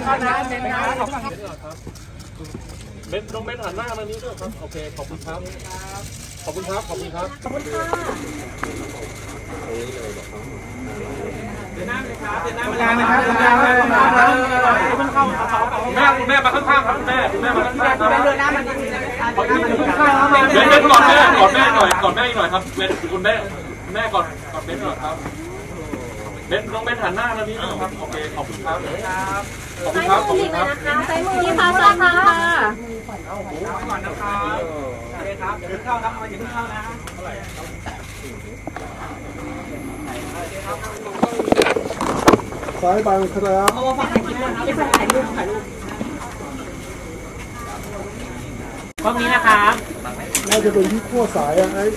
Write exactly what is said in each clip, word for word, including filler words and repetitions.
เข้านะเบนนะเบนน้องเบนหันหน้ามานี้ด้วยครับโอเคขอบคุณครับขอบคุณครับขอบคุณครับขอบคุณค่ะเดินหน้าเลยครับเดินหน้ามาเลยครับเดินหน้ามาเลยครับแม่คุณแม่มาข้างๆครับคุณแม่คุณแม่มาข้างๆครับเดินหน้ามาดีๆนะครับเดินเบนกอดแม่กอดแม่หน่อยกอดแม่หน่อยครับเบนคุณแม่แม่กอดกอดเบนหน่อยครับเบนน้องเบนหันหน้ามานี้ด้วยครับโอเคขอบคุณครับขอบคุณครับขอบคุณครับใช้มือที่พาซ้ายค่ะก่อนนะครับโอเคครับเดี๋ยวเข้าครับอย่าเพิ่งเข้านะซ้ายบังครับโอ้ฟังถ่ายคลิปนะที่ถ่ายรูปถ่ายรูปกล้องนี้นะครับน่าจะเป็นที่ขั้วสายอะไอ้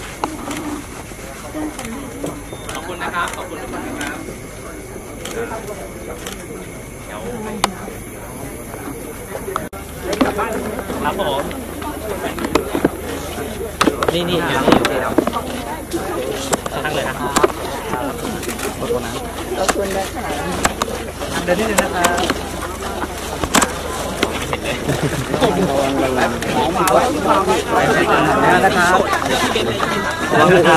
ขอบคุณนะครับขอบคุณทุกคนนะครับครับผมนี่นี่อยู่นี่อยู่ที่เราทั้งเลยนะครับขอบคุณนะขอบคุณนะคะเดินนิดนึงนะครับหอมมาไว้มาไว้แล้วนะครับแล้วนะครับ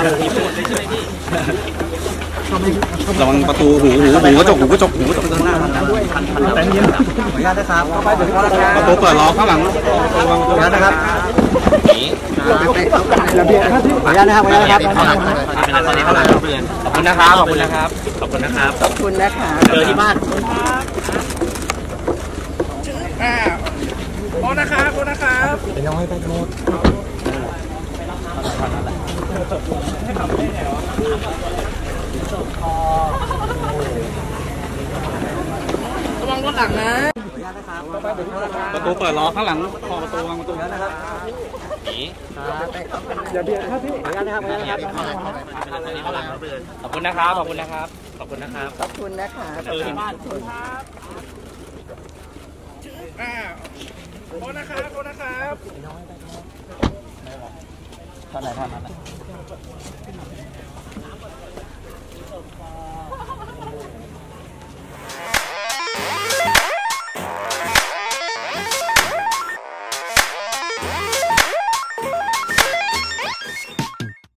ระวังประตูหูหูหูกระจกหูกระจกหูกระจกข้างหน้าแต่เย็นขออนุญาตนะครับประตูเปิดรอข้างหลังระวังประตูนะครับระเบียบครับที่ขออนุญาตนะครับขออนุญาตนะครับตอนนี้เท่าไหร่ครับเพื่อนขอบคุณนะครับขอบคุณนะครับขอบคุณนะครับขอบคุณนะคะเจอที่บ้านอ่าโอ้นะครับโอ้นะครับเป็นน้อยไปหมดระวังรถหลังนะประตูเปิดรอข้างหลังขอประตูวางประตูนะครับอย่าเบียดครับพี่ขออนุญาตนะครับขออนุญาตขอบคุณนะครับขอบคุณนะครับขอบคุณนะครับขอบคุณนะคะเออที่บ้านครับอ่าโอ้นะครับโอ้นะครับท่านไหนท่านนั้น